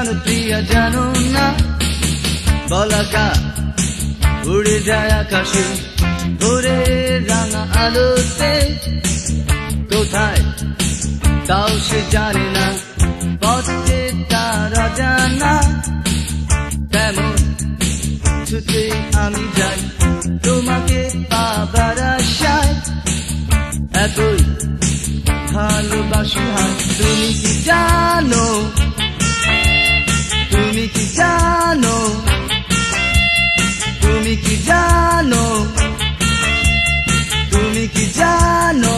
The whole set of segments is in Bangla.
জানো প্রিয়া জানো না বলাকা উড়ে যায় আকাশে ভোরে রাঙা আলোতে কোথায় তাও সে জানে না পথে তারা জানা তেমন ছুটে আমি যাই তোমাকে পাবার আশায় এতই ভালোবাসি হয় তুমি কি জানো তুমি কি জানো তুমি কি জানো তুমি কি জানো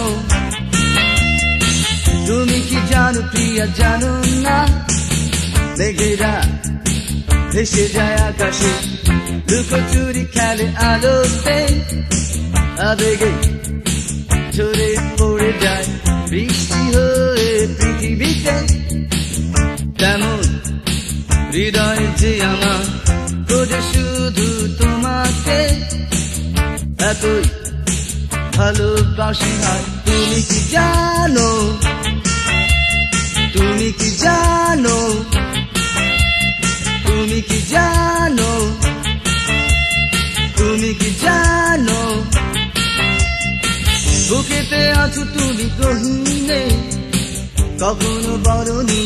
তুমি কি জানো প্রিয়া জানো না মেঘেরা ভেসে যায় আকাশে লুকোচুরি খেলে আলোতে আবেগে ঝরে পড়ে যায় বৃষ্টি হয়ে পৃথিবীতে তেমন হৃদয় যে আমার খোঁজে শুধু তোমাকে এতই ভালোবাসি হয় তুমি কি জানো তুমি কি জানো তুমি কি জানো তুমি কি জানো বুকেতে আছো তুমি গহীনে কখনো বলনি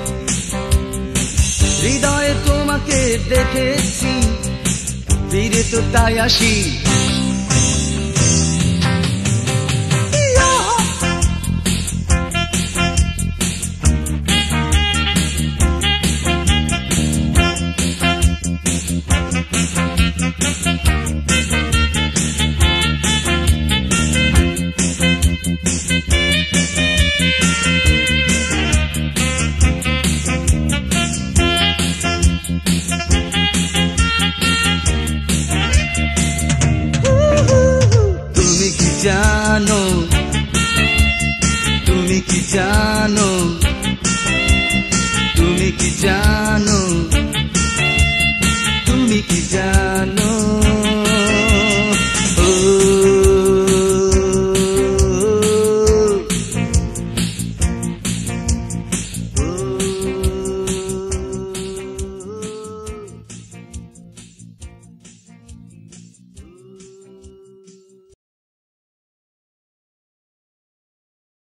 হৃদয়ে তোমাকে দেখেছি ফিরে তো তাই আসি জানো তুমি কি জানো তুমি কি জানো